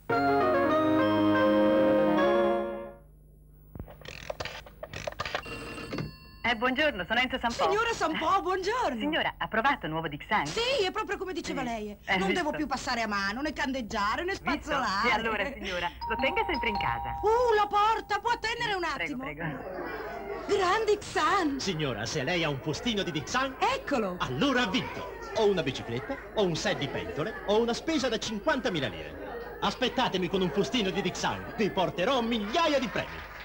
Buongiorno, sono Enzo Sampo. Signora Sampo, buongiorno. Signora, ha provato il nuovo Dixan? Sì, è proprio come diceva lei. Non devo più passare a mano, né candeggiare, né spazzolare. E allora, signora, lo tenga sempre in casa. La porta, può attendere un attimo? Prego. Gran Dixan. Signora, se lei ha un postino di Dixan... Eccolo. Allora ha vinto. O una bicicletta, o un set di pentole, o una spesa da 50.000 lire. Aspettatemi con un postino di Dixan. Vi porterò migliaia di premi.